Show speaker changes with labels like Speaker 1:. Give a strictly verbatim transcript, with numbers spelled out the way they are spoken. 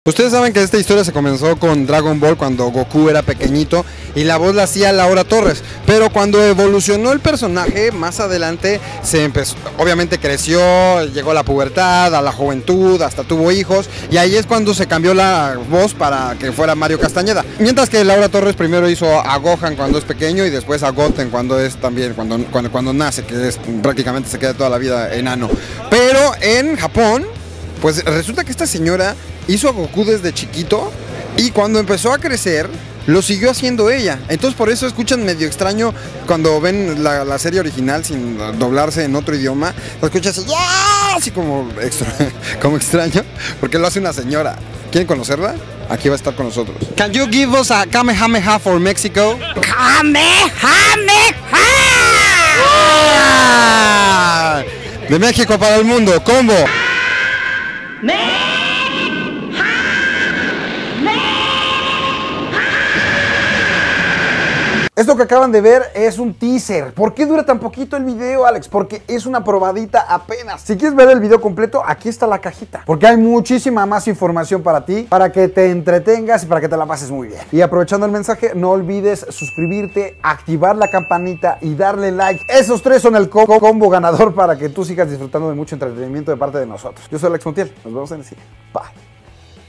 Speaker 1: Ustedes saben que esta historia se comenzó con Dragon Ball cuando Goku era pequeñito y la voz la hacía Laura Torres, pero cuando evolucionó el personaje más adelante se empezó, obviamente creció, llegó a la pubertad, a la juventud, hasta tuvo hijos y ahí es cuando se cambió la voz para que fuera Mario Castañeda, mientras que Laura Torres primero hizo a Gohan cuando es pequeño y después a Goten cuando es también cuando, cuando, cuando nace, que es prácticamente se queda toda la vida enano. Pero en Japón pues resulta que esta señora hizo a Goku desde chiquito y cuando empezó a crecer lo siguió haciendo ella. Entonces por eso escuchan medio extraño cuando ven la, la serie original sin doblarse en otro idioma. Lo escuchas así, ¡ah! Así como, extra, como extraño, porque lo hace una señora. ¿Quieren conocerla? Aquí va a estar con nosotros. Can you give us a Kamehameha for Mexico? ¡Kamehameha! ¡Ah! De México para el mundo, combo. Esto que acaban de ver es un teaser. ¿Por qué dura tan poquito el video, Alex? Porque es una probadita apenas. Si quieres ver el video completo, aquí está la cajita. Porque hay muchísima más información para ti, para que te entretengas y para que te la pases muy bien. Y aprovechando el mensaje, no olvides suscribirte, activar la campanita y darle like. Esos tres son el combo, combo ganador para que tú sigas disfrutando de mucho entretenimiento de parte de nosotros. Yo soy Alex Montiel. Nos vemos en el siguiente. Bye.